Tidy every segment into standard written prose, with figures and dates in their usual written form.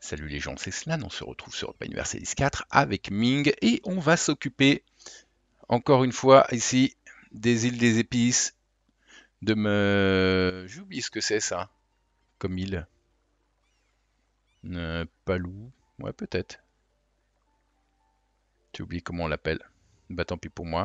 Salut les gens, c'est Slan, on se retrouve sur Europa Universalis 4 avec Ming et on va s'occuper encore une fois ici des îles des épices de me... J'oublie ce que c'est ça comme île. Palou, ouais peut-être. Tu oublies comment on l'appelle. Bah tant pis pour moi.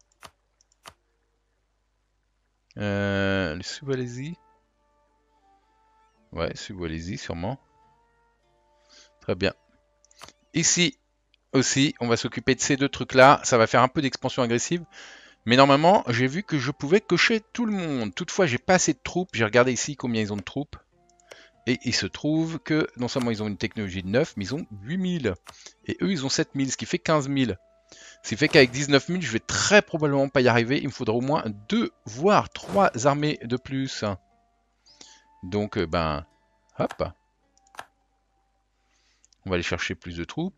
Le Suwalesi. Ouais, Suwalesi sûrement. Très bien. Ici aussi, on va s'occuper de ces deux trucs-là. Ça va faire un peu d'expansion agressive. Mais normalement, j'ai vu que je pouvais cocher tout le monde. Toutefois, j'ai pas assez de troupes. J'ai regardé ici combien ils ont de troupes. Et il se trouve que non seulement ils ont une technologie de 9, mais ils ont 8000. Et eux, ils ont 7000, ce qui fait 15000. Ce qui fait qu'avec 19000, je vais très probablement pas y arriver. Il me faudra au moins 2, voire 3 armées de plus. Donc, ben, hop. On va aller chercher plus de troupes.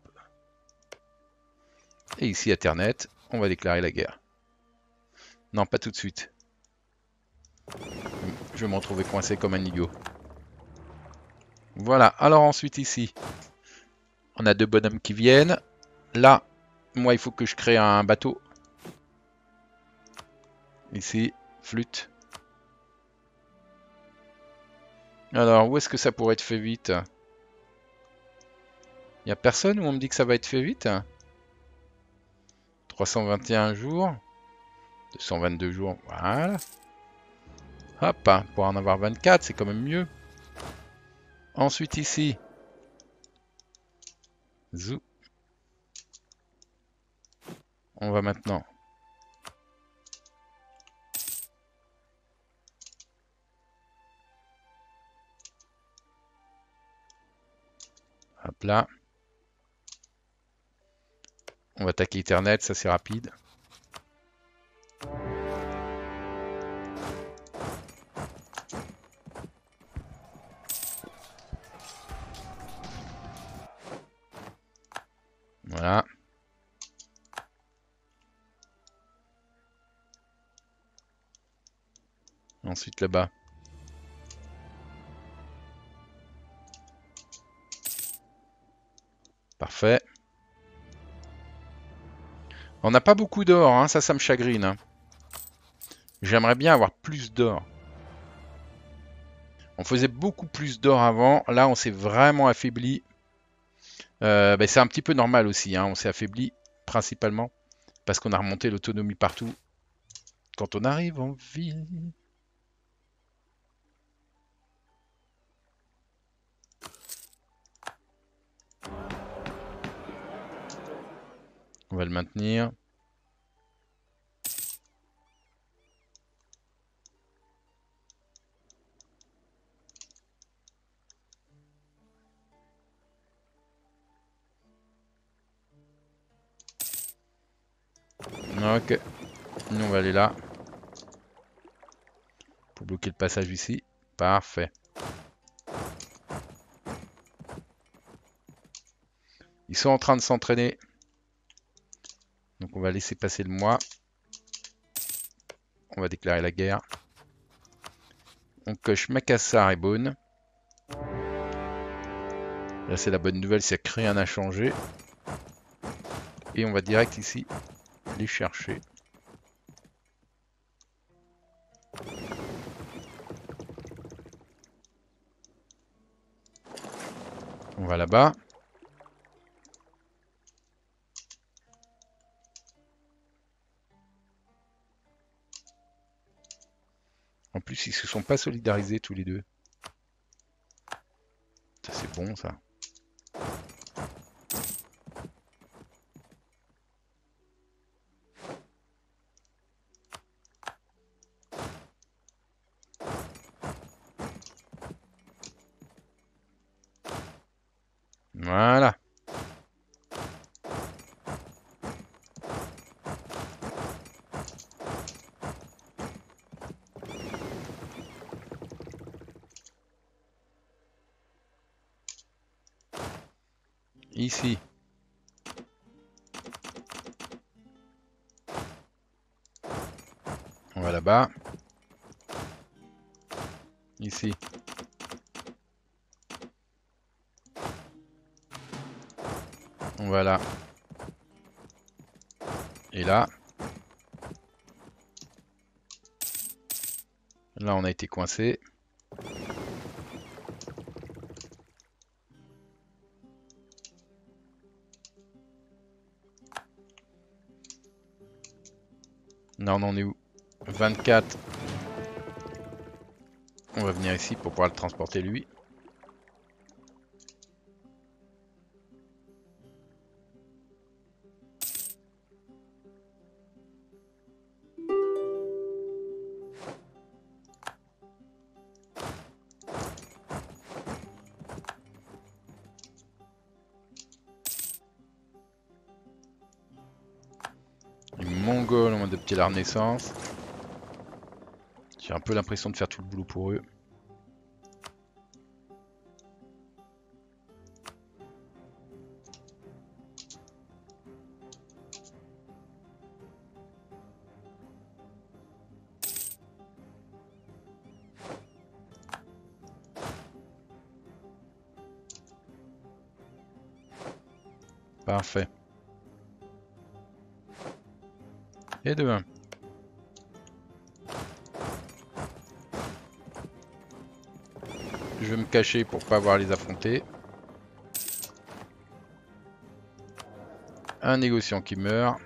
Et ici, à Ternet, on va déclarer la guerre. Non, pas tout de suite. Je vais m'en trouver coincé comme un idiot. Voilà, alors ensuite ici, on a deux bonhommes qui viennent. Là, moi, il faut que je crée un bateau. Ici, flûte. Alors, où est-ce que ça pourrait être fait vite? Il n'y a personne où on me dit que ça va être fait vite? 321 jours. 222 jours, voilà. Hop, pour en avoir 24, c'est quand même mieux. Ensuite ici. Zou. On va maintenant. Hop là. On va attaquer Ethernet, ça c'est rapide. Voilà. Ensuite là-bas. Parfait. On n'a pas beaucoup d'or, hein, ça me chagrine. Hein. J'aimerais bien avoir plus d'or. On faisait beaucoup plus d'or avant. Là, on s'est vraiment affaibli. Ben, c'est un petit peu normal aussi. Hein. On s'est affaibli principalement parce qu'on a remonté l'autonomie partout. Quand on arrive en ville. On va le maintenir. Ok. Nous, on va aller là. Pour bloquer le passage ici. Parfait. Ils sont en train de s'entraîner. Donc on va laisser passer le mois. On va déclarer la guerre. On coche Makassar et Beaune. Là c'est la bonne nouvelle, c'est que rien n'a changé. Et on va direct ici les chercher. On va là-bas. En plus, ils se sont pas solidarisés tous les deux. Ça c'est bon ça. Voilà. Ici. On va là-bas. Ici. Voilà. Et là. Là, on a été coincé. Là, on en est où? 24. On va venir ici pour pouvoir le transporter lui. Les Mongols ont adopté la Renaissance. J'ai un peu l'impression de faire tout le boulot pour eux. Parfait. Et de 1. Je vais me cacher pour pas avoir à les affronter. Un négociant qui meurt.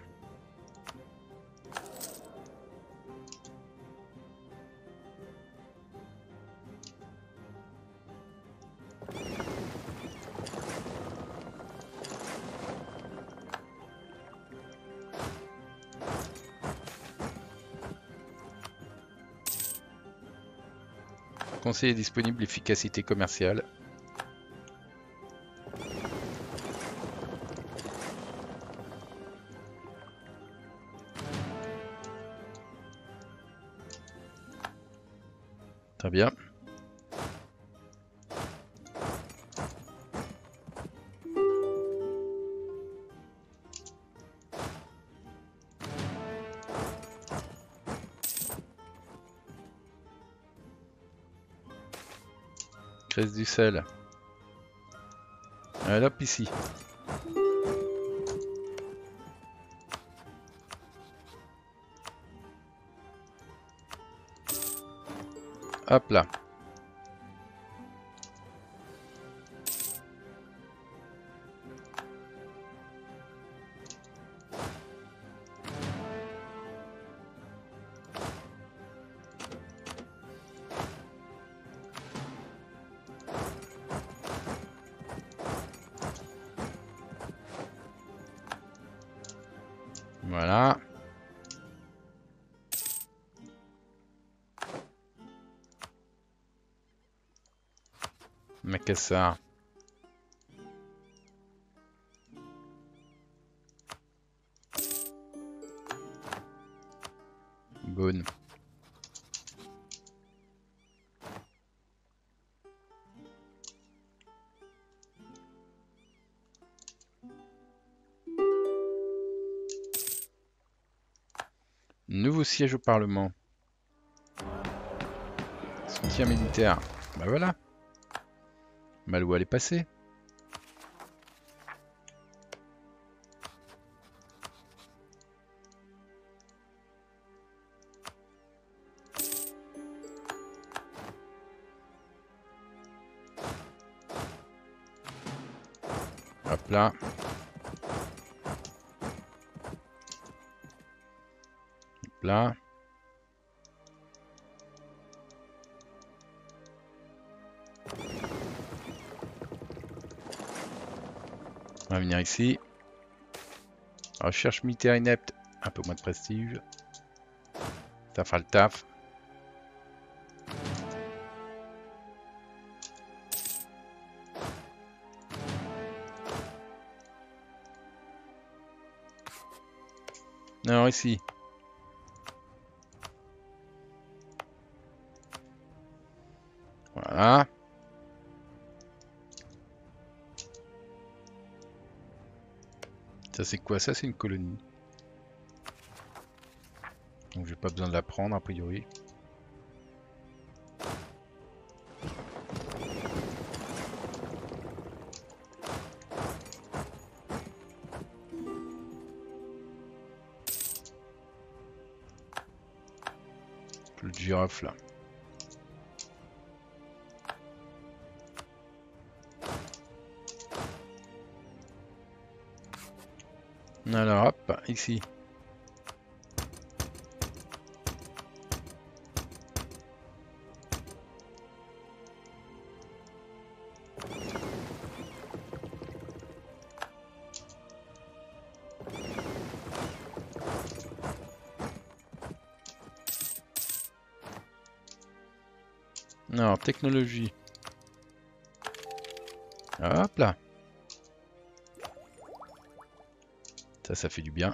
Conseiller disponible, efficacité commerciale. Très bien. Crèse du sel. Allez hop ici. Hop là. Voilà. Macassar. Bonne. Nouveau siège au Parlement. Soutien militaire. Bah voilà. Ma loi elle est passée. Hop là. Hop là. On va venir ici. Recherche militaire inepte. Un peu moins de prestige. Ça fera le taf. Alors ici. Voilà. Ça c'est quoi? Ça c'est une colonie. Donc j'ai pas besoin de la prendre a priori. Le girafe là. Alors hop, ici. Alors, technologie. Hop là. Ça fait du bien.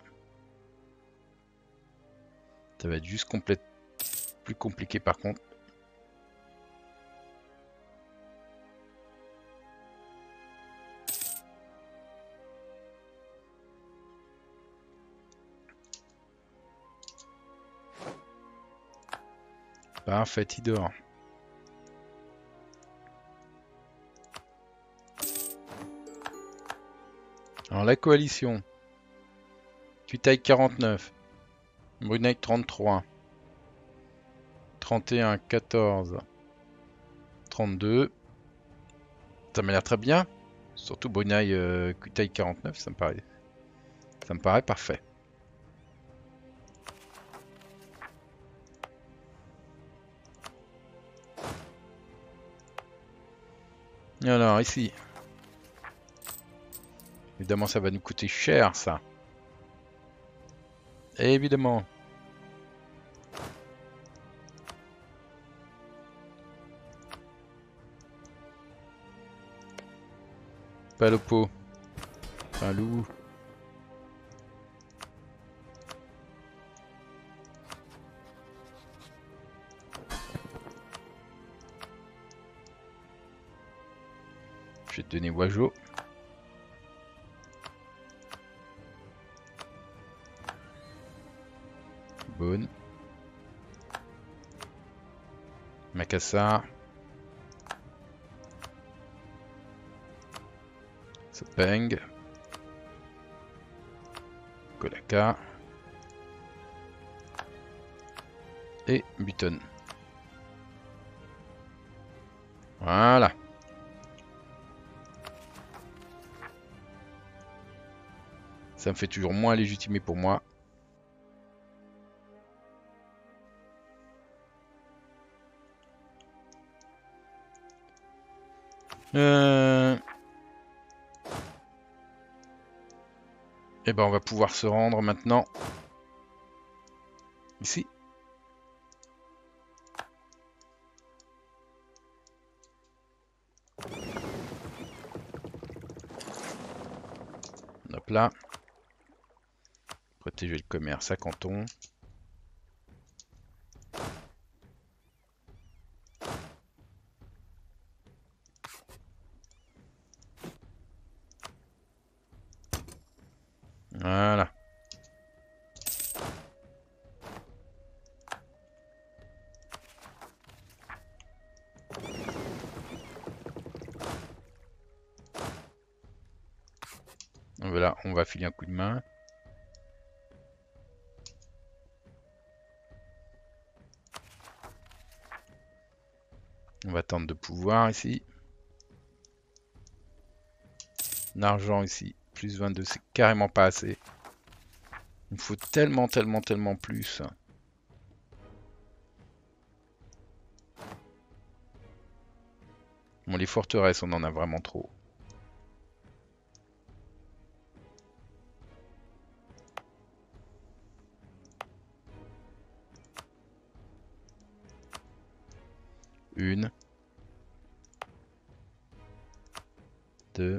Ça va être juste plus compliqué par contre. Parfait, il dort. Alors la coalition. Kutaï 49. Brunei 33. 31, 14. 32. Ça m'a l'air très bien. Surtout Brunei Kutaï 49, ça me paraît parfait. Alors ici. Évidemment ça va nous coûter cher ça. Évidemment. Palopo. Palou. Je vais te donner Wajo. Bonne. Makassar. Sepeng. Kolaka. Et Button. Voilà. Ça me fait toujours moins légitimé pour moi. Et ben on va pouvoir se rendre maintenant. Ici. Hop là. Protéger le commerce à Canton. Voilà. Voilà, on va filer un coup de main. On va tenter de pouvoir ici. L'argent ici, plus 22, c'est carrément pas assez. Il me faut tellement plus. Bon, les forteresses, on en a vraiment trop. Une. Deux.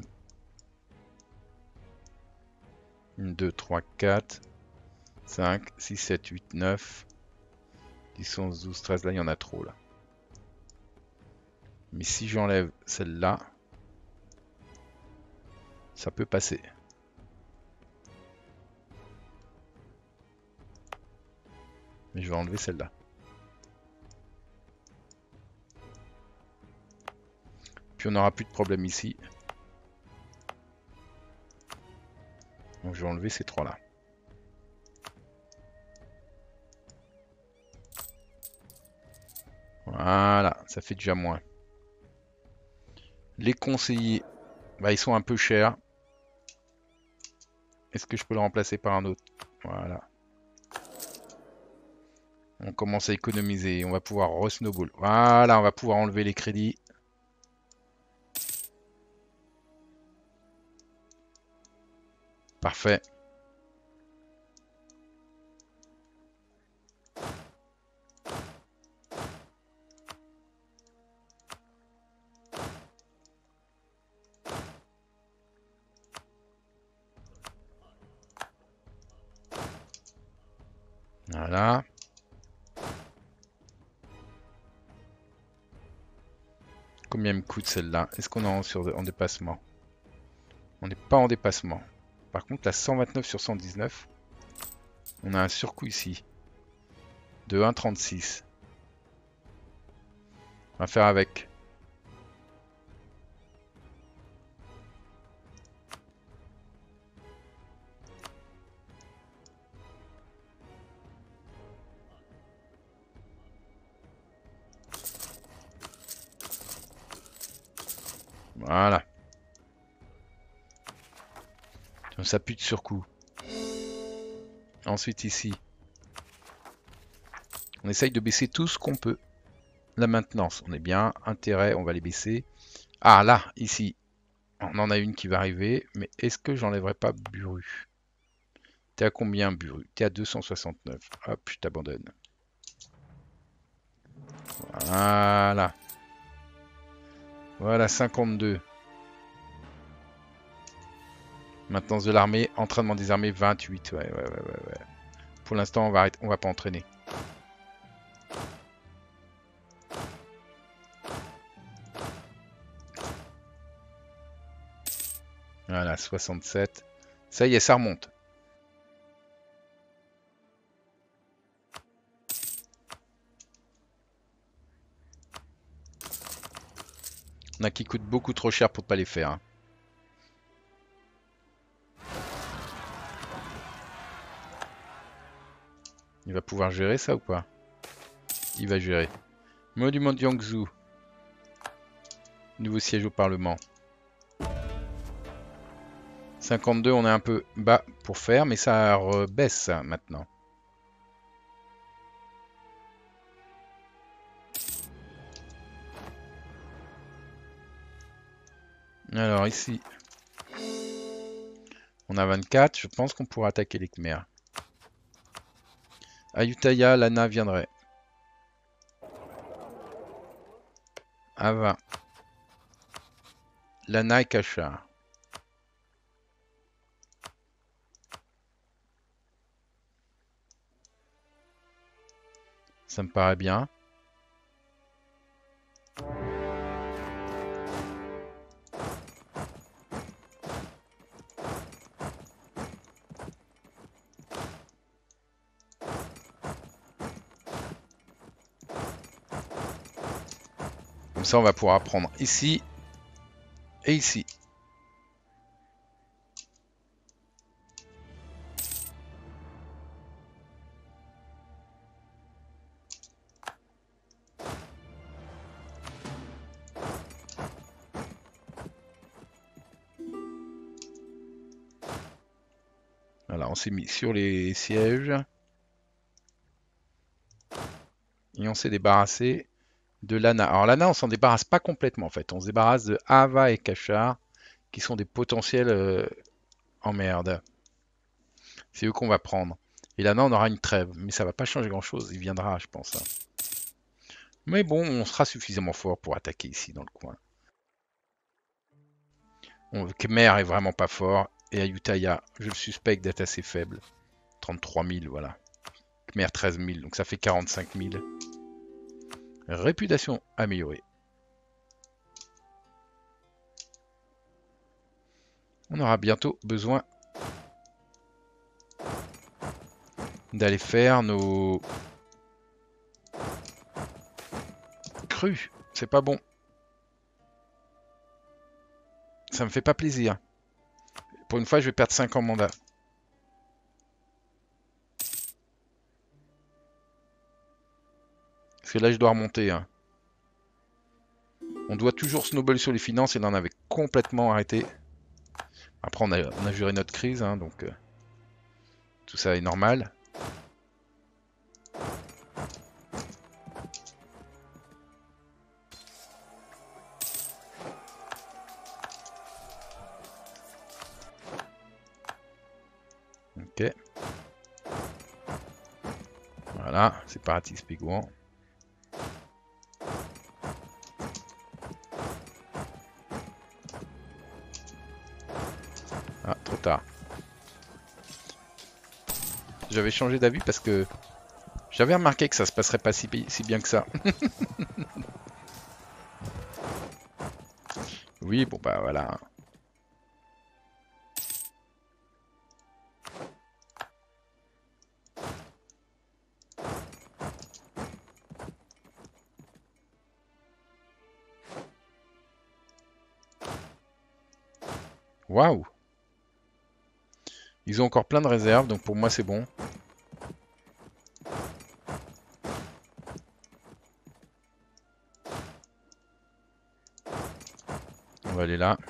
1, 2, 3, 4. 5, 6, 7, 8, 9. 10, 11, 12, 13. Là, il y en a trop, là. Mais si j'enlève celle-là, ça peut passer. Mais je vais enlever celle-là. Puis on n'aura plus de problème ici. Donc je vais enlever ces trois-là. Voilà, ça fait déjà moins. Les conseillers, bah, ils sont un peu chers. Est-ce que je peux le remplacer par un autre? Voilà. On commence à économiser. On va pouvoir re-snowball. Voilà, on va pouvoir enlever les crédits. Parfait. Voilà. Combien me coûte celle-là? Est-ce qu'on est en dépassement? On n'est pas en dépassement. Par contre, la 129 sur 119, on a un surcoût ici de 1,36. On va faire avec. Voilà. Ça pue de surcoût. Ensuite ici, on essaye de baisser tout ce qu'on peut. La maintenance, on est bien. Intérêt, on va les baisser. Ah là, ici, on en a une qui va arriver. Mais est-ce que j'enlèverai pas Buru? T'es à combien, Buru? T'es à 269. Hop, je t'abandonne. Voilà. Voilà, 52. Maintenance de l'armée, entraînement des armées, 28. Ouais. Pour l'instant, on va pas entraîner. Voilà, 67. Ça y est, ça remonte. On a qui coûtent beaucoup trop cher pour pas les faire, hein. Il va pouvoir gérer ça ou pas? Il va gérer. Monument de Yangzhou. Nouveau siège au Parlement. 52, on est un peu bas pour faire, mais ça baisse maintenant. Alors ici, on a 24. Je pense qu'on pourra attaquer les Khmers. Ayutthaya, Lana viendrait. À 20. Lana et Kachar. Ça me paraît bien. Comme ça, on va pouvoir prendre ici et ici. Voilà, on s'est mis sur les sièges. Et on s'est débarrassé de Lana. Alors Lana, on s'en débarrasse pas complètement en fait. On se débarrasse de Ava et Kachar, qui sont des potentiels emmerdes. C'est eux qu'on va prendre. Et Lana, on aura une trêve. Mais ça va pas changer grand-chose. Il viendra, je pense, hein. Mais bon, on sera suffisamment fort pour attaquer ici dans le coin. Khmer est vraiment pas fort. Et Ayutthaya, je le suspecte d'être assez faible. 33 000, voilà. Khmer 13 000, donc ça fait 45 000. Réputation améliorée. On aura bientôt besoin d'aller faire nos crues. C'est pas bon. Ça me fait pas plaisir. Pour une fois, je vais perdre 5 en mandat. Parce que là, je dois remonter, hein. On doit toujours snowball sur les finances et là on avait complètement arrêté. Après on a géré notre crise, hein, donc tout ça est normal. Ok. Voilà, séparatisme Pigouan. Ah, trop tard. J'avais changé d'avis parce que j'avais remarqué que ça se passerait pas si bien que ça. Oui, bon bah voilà. Waouh! Ils ont encore plein de réserves, donc pour moi c'est bon. On va aller là.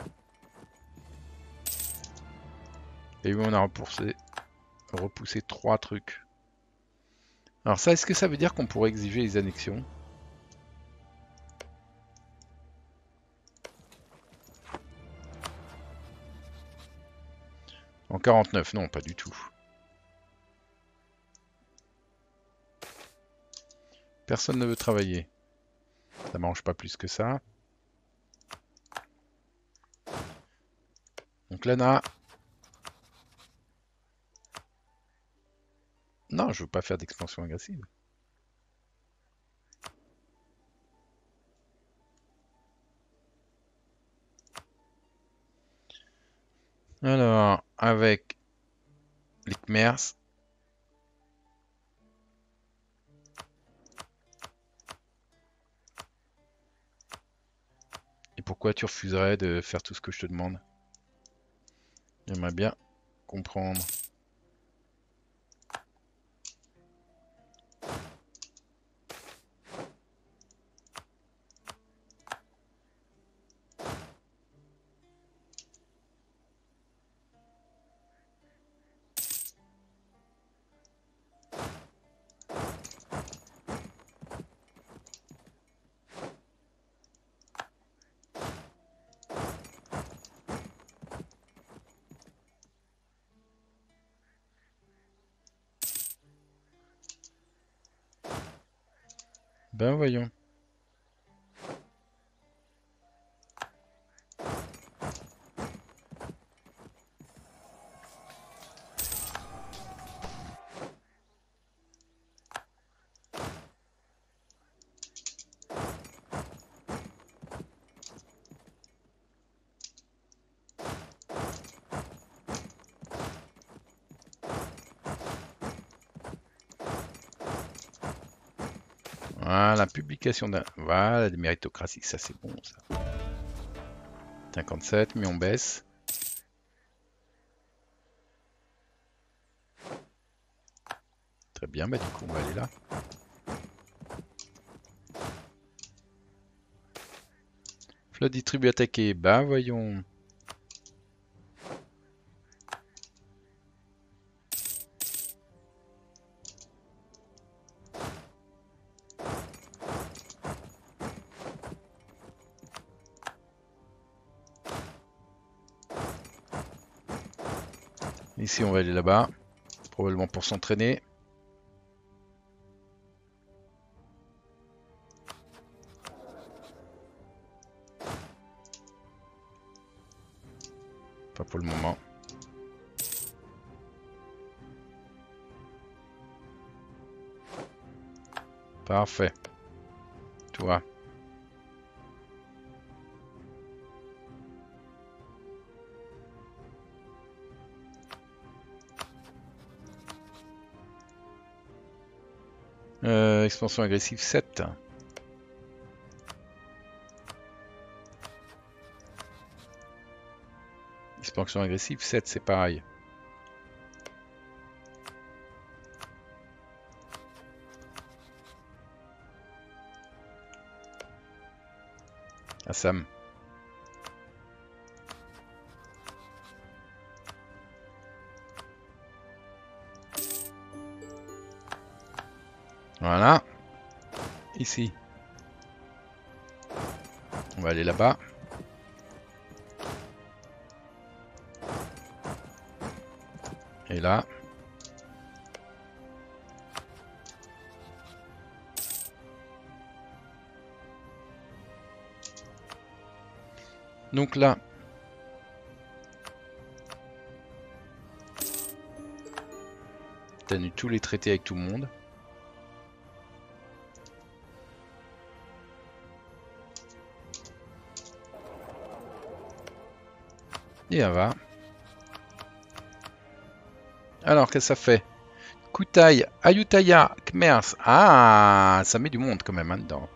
Et oui, on a repoussé 3 trucs. Alors ça, est-ce que ça veut dire qu'on pourrait exiger les annexions? En 49, non, pas du tout. Personne ne veut travailler. Ça m'arrange pas plus que ça. Donc Lana. Non, je veux pas faire d'expansion agressive. Alors, avec les Khmers. Et pourquoi tu refuserais de faire tout ce que je te demande? J'aimerais bien comprendre. Ben voyons. Voilà, publication d'un... Voilà, des méritocraties, ça c'est bon ça. 57, mais on baisse. Très bien, bah du coup on va aller là. Flotte distribue attaqué, bah voyons. Ici on va aller là-bas, probablement pour s'entraîner. Pas pour le moment. Parfait. Toi. Expansion agressive 7. Expansion agressive 7, c'est pareil. Assam. Voilà. Ici. On va aller là-bas. Et là. Donc là. T'as eu tous les traités avec tout le monde. Et on va. Alors, qu'est-ce que ça fait? Kutai, Ayutthaya, Khmers. Ah, ça met du monde quand même hein, dedans.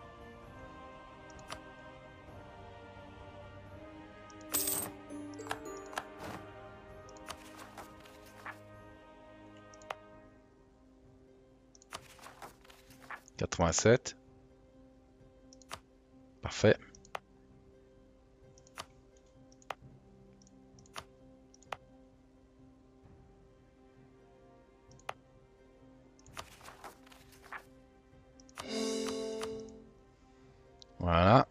« 87. Parfait. Voilà.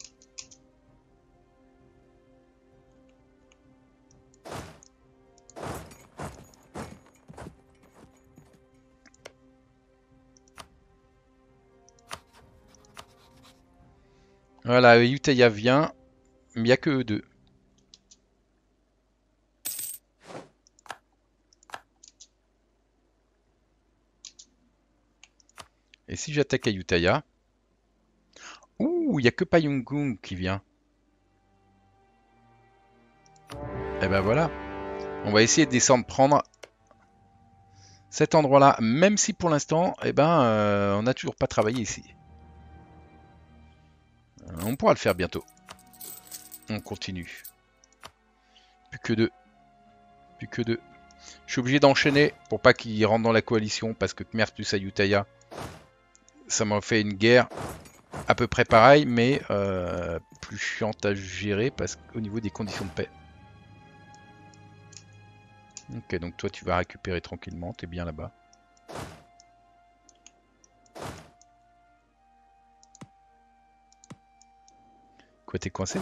Voilà, Ayutthaya vient, mais il n'y a que eux deux. Et si j'attaque Ayutthaya... Ouh, il n'y a que Payungung qui vient. Et ben voilà. On va essayer de descendre prendre cet endroit-là, même si pour l'instant, eh ben, on n'a toujours pas travaillé ici. On pourra le faire bientôt. On continue. Plus que deux. Plus que deux. Je suis obligé d'enchaîner pour pas qu'ils rentrent dans la coalition parce que Khmer plus Ayutthaya, ça m'a fait une guerre à peu près pareille, mais plus chiante à gérer parce qu'au niveau des conditions de paix. Ok, donc toi tu vas récupérer tranquillement, t'es bien là-bas. Quoi, t'es coincé?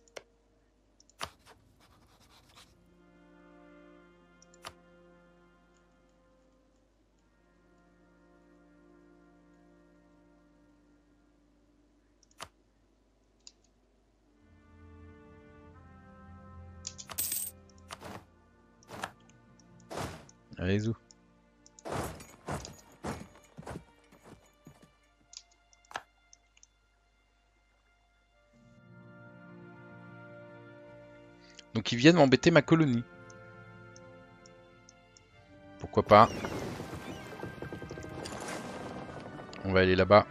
Allez-y. Donc ils viennent m'embêter ma colonie. Pourquoi pas? On va aller là-bas.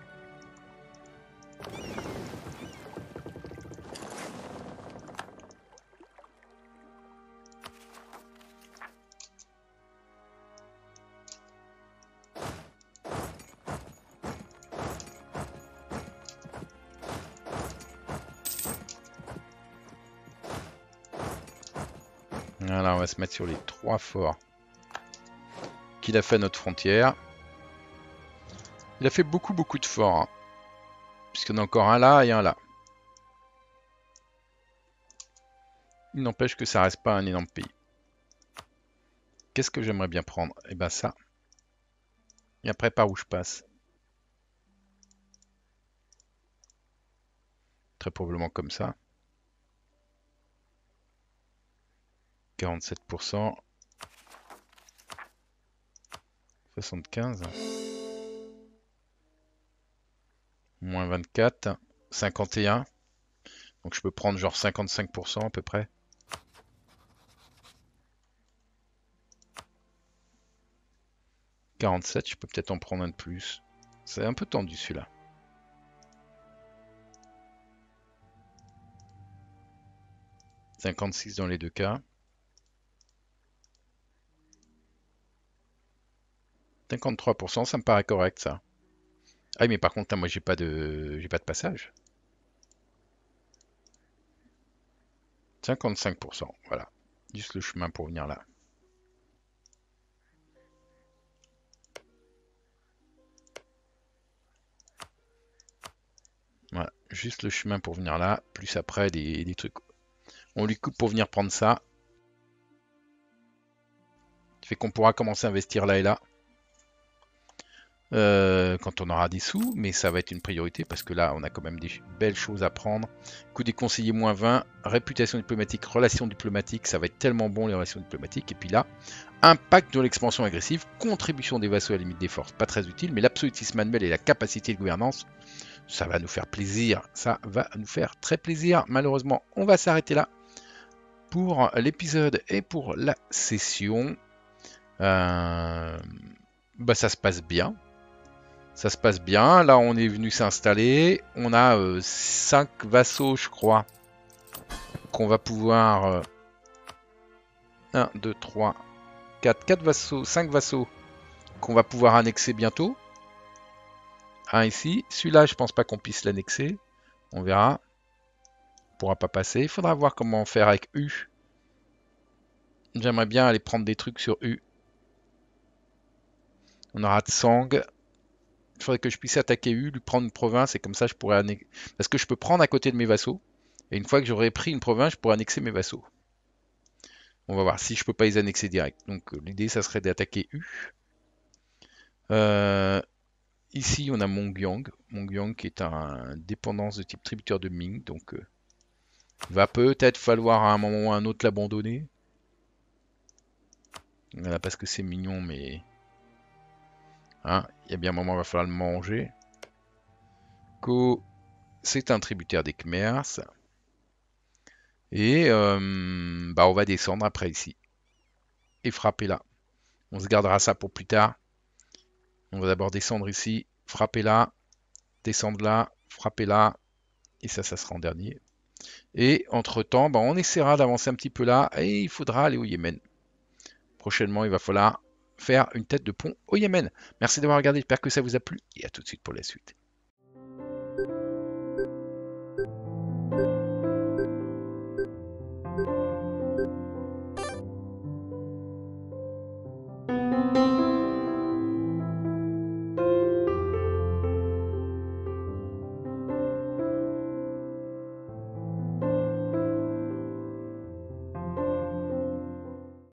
Voilà, on va se mettre sur les 3 forts qu'il a fait à notre frontière. Il a fait beaucoup de forts. Hein, puisqu'on a encore un là et un là. Il n'empêche que ça reste pas un énorme pays. Qu'est-ce que j'aimerais bien prendre? Eh ben ça. Et après par où je passe? Très probablement comme ça. 47%. 75. Moins 24. 51. Donc je peux prendre genre 55% à peu près. 47, je peux peut-être en prendre un de plus. C'est un peu tendu celui-là. « 56 dans les deux cas. 53%, ça me paraît correct ça. Ah oui, mais par contre là moi j'ai pas de passage. 55%, voilà. Juste le chemin pour venir là. Voilà, juste le chemin pour venir là, plus après des trucs. On lui coupe pour venir prendre ça. Fait qu'on pourra commencer à investir là et là. Quand on aura des sous, mais ça va être une priorité parce que là, on a quand même des belles choses à prendre. Coût des conseillers moins 20, réputation diplomatique, relations diplomatiques, ça va être tellement bon les relations diplomatiques. Et puis là, impact de l'expansion agressive, contribution des vassaux à la limite des forces, pas très utile, mais l'absolutisme manuel et la capacité de gouvernance, ça va nous faire plaisir. Ça va nous faire très plaisir. Malheureusement, on va s'arrêter là pour l'épisode et pour la session. Bah, ça se passe bien. Ça se passe bien. Là, on est venu s'installer. On a 5 vassaux, je crois, qu'on va pouvoir... 1, 2, 3, 4 vassaux, 5 vassaux qu'on va pouvoir annexer bientôt. Un ici. Celui-là, je pense pas qu'on puisse l'annexer. On verra. On pourra pas passer. Il faudra voir comment faire avec U. J'aimerais bien aller prendre des trucs sur U. On aura Tsang. Il faudrait que je puisse attaquer U, lui prendre une province, et comme ça je pourrais annexer. Parce que je peux prendre à côté de mes vassaux. Et une fois que j'aurai pris une province, je pourrai annexer mes vassaux. On va voir si je peux pas les annexer direct. Donc l'idée, ça serait d'attaquer U. Ici, on a Mongyang. Mongyang qui est un dépendance de type tributaire de Ming. Donc va peut-être falloir à un moment ou à un autre l'abandonner. Voilà, parce que c'est mignon, mais... Hein, il y a bien un moment, il va falloir le manger. Ko, c'est un tributaire des Khmers. Et bah on va descendre après ici. Et frapper là. On se gardera ça pour plus tard. On va d'abord descendre ici, frapper là, descendre là, frapper là. Et ça sera en dernier. Et entre-temps, bah, on essaiera d'avancer un petit peu là. Et il faudra aller au Yémen. Prochainement, il va falloir faire une tête de pont au Yémen. Merci d'avoir regardé, j'espère que ça vous a plu. Et à tout de suite pour la suite.